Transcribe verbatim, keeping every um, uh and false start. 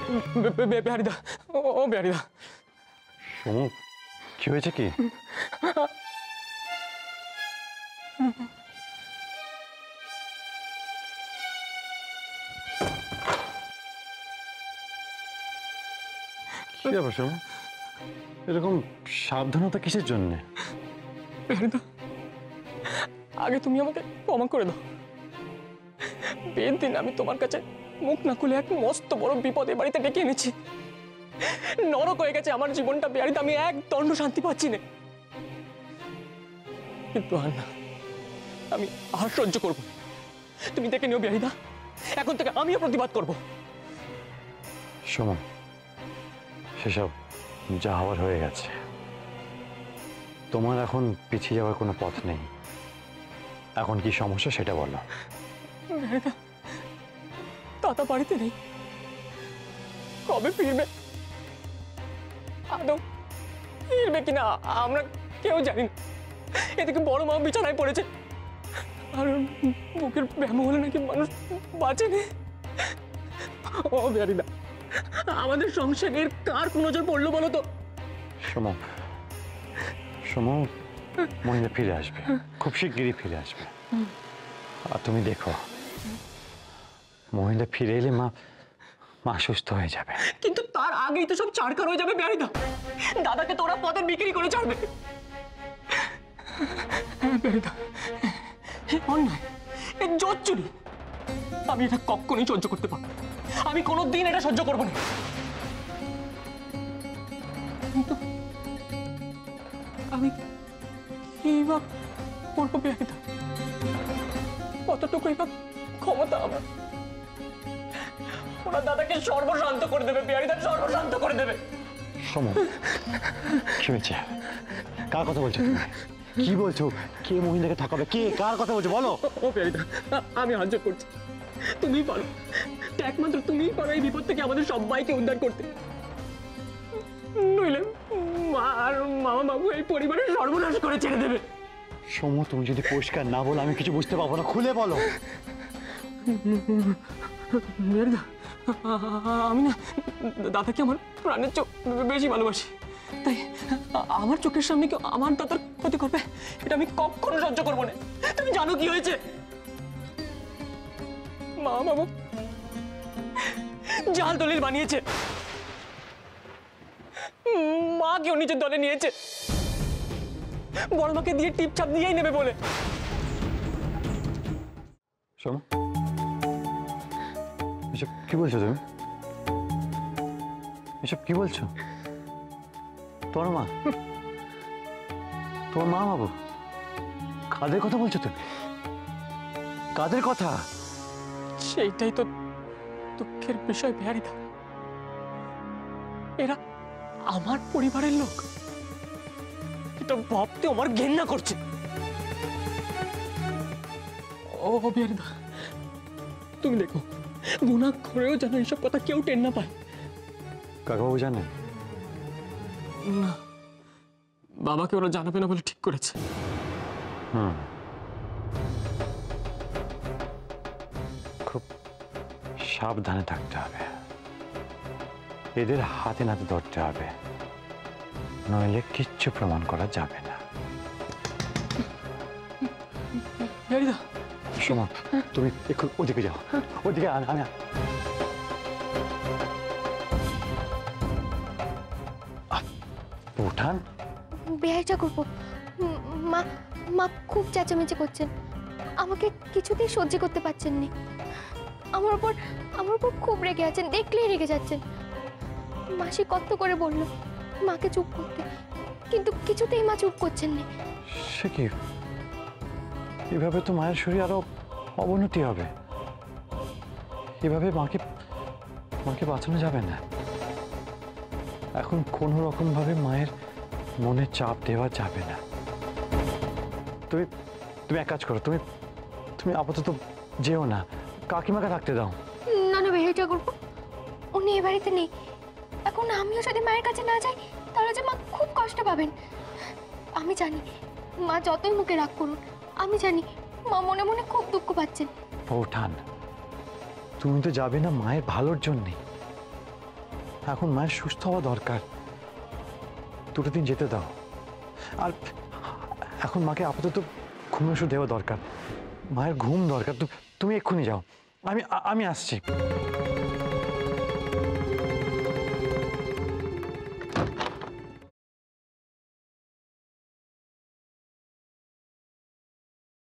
বিহারীদা, ও বিহারীদা। সমু, কি হয়েছে কি? কি ব্যাপার সমু? এরকম সাবধানতা কিসের জন্য? বিহারীদা, আগে তুমি আমাকে ক্ষমা করে দাও। বের দিন আমি তোমার কাছে মুখ না খুলে এক মস্ত বড় বিপদ এ বাড়িতে ডেকে এনেছি। নরক হয়ে গেছে আমার জীবনটা বিহারীদা, আমি এক দণ্ড শান্তি পাচ্ছি না। কিন্তু আর না, আমি আর সহ্য করবো। তুমি দেখে নিও বিহারীদা, এখন থেকে আমিও প্রতিবাদ করব। সমু, সেসব যা হওয়ার হয়ে গেছে। তোমার এখন পিছিয়ে যাওয়ার কোনো পথ নেই। এখন কি সমস্যা সেটা বলো। বিহারীদা, দাদা বাড়িতে নেই, কবে ফিরবে? আদৌ ফিরবে কিনা আমরা কেউ জানি না। এদিকে বড় মা বিছানায় পড়েছে, আর বুকের ব্যায়াম হলে নাকি মানুষ বাঁচেনি। ও বিহারীদা, আমাদের সংসারের কার কোন নজর পড়লো বলো তো? সমু, সমু, মহিলা ফিরে আসবে, খুব শিগগিরই ফিরে আসবে। আর তুমি দেখো, মহিলা ফিরে এলে মা মা সুস্থ হয়ে যাবে। কিন্তু তার আগেই তো সব চারকার হয়ে যাবে বিহারীদা। দাদাকে তোরা পথে বিক্রি করে ছাড়বে। বিহারীদা, অন্যায়, জোর চুরি, আমি এটা কখনোই সহ্য করতে পারবো। আমি কোনোদিন এটা সহ্য করবো না। কিন্তু আমি কি বা করবো বিহারীদা? কতটুকুই বা ক্ষমতা আমার? ওরা দাদাকে সর্বশান্ত করে দেবে বিহারীদা, সর্বশান্ত করে দেবে। সমু, কি হয়েছে? কার কথা বলছো তুমি? কি বলছো? কে মহিলাকে ঠকাবে? কে কার কথা বলছো বলো? ও বিহারীদা, আমি হাত জোড় করছি, তুমিই পারো, একমাত্র তুমিই পারো এই বিপদ থেকে আমাদের সবাইকে উদ্ধার করতে। নইলে মা আর মামা বাবু এই পরিবারের সর্বনাশ করে ছেড়ে দেবে। সমু, তুমি যদি পরিষ্কার না বলো আমি কিছু বুঝতে পারবো না, খুলে বলো। বিহারীদা, আমি না দাদাকে আমার প্রাণের চোখ বেশি ভালোবাসি, তাই আমার চোখের সামনে কেউ আমার দাদার ক্ষতি করবে এটা আমি কখনো সহ্য করবো না। তুমি জানো কি হয়েছে? মা বাবু জাল দলিল বানিয়েছে, মা কেউ নিজের দলে নিয়েছে, বড় মাকে দিয়ে টিপছাপ দিয়েই নেবে বলে। শোনো, এসব কি বলছো তুমি? এসব কি বলছো? তোমার মা, তোমার মা বাবু, কাদের কথা বলছো তুমি? কাদের কথা? সেইটাই তো দুঃখের বিষয় বিহারীদা, এরা আমার পরিবারের লোক। এটা ভাবতে আমার ঘেন্না করছে। ও বিহারীদা, তুমি দেখো, গুনাহ করেও যেন এইসব কথা কেউ টের না পায়। কাকাবাবু জানে না, বাবাকে ওরা জানাবে না বলে ঠিক করেছে। হুম, খুব সাবধানে থাকতে হবে, এদের হাতে নাতে ধরতে হবে, নইলে কিচ্ছু প্রমাণ করা যাবে না। বিহারীদা, শোনো, তুমি একটু ওদিকে যাও, ওদিকে আমি আমি উঠান। বিহারীটা করবো। মা মা খুব চেঁচামেচি করছেন, আমাকে কিছুতেই সহ্য করতে পারছেন না। আমার উপর আমার উপর খুব রেগে আছেন, দেখলেই রেগে যাচ্ছেন। মাসি কত করে বলল মাকে চুপ করতে, কিন্তু কিছুতেই মা চুপ করছেন না। সে কি, এভাবে তো মায়ের শরীর আরো অবনতি হবে। এভাবে মাকে মাকে বাঁচানো যাবে না। এখন কোনো রকম ভাবে মায়ের মনে চাপ দেওয়া যাবে না। তুমি তুমি এক কাজ করো, তুমি তুমি আপাতত যেও না, কাকিমাকে থাকতে দাও। না না বিহারীটা করবো, উনি এ বাড়িতে নেই। এখন আমিও যদি মায়ের কাছে না যাই তাহলে যে মা খুব কষ্ট পাবেন। আমি জানি মা যতই মুখে রাগ করুন, আমি জানি মা মনে মনে খুব দুঃখ পাচ্ছেন। বৌঠান, তুমি তো যাবে না মায়ের ভালোর জন্যে, এখন মায়ের সুস্থ হওয়া দরকার, দুটো দিন যেতে দাও। আর এখন মাকে আপাতত ঘুম ওষুধ দেওয়া দরকার, মায়ের ঘুম দরকার। তুমি এক্ষুনি যাও, আমি আমি আসছি।